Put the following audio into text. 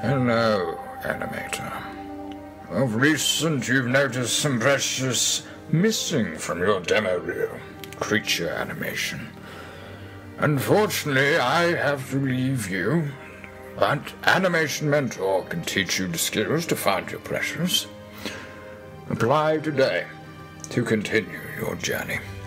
Hello, animator. Of recent, you've noticed some precious missing from your demo reel. Creature animation. Unfortunately, I have to leave you, but Animation Mentor can teach you the skills to find your precious. Apply today to continue your journey.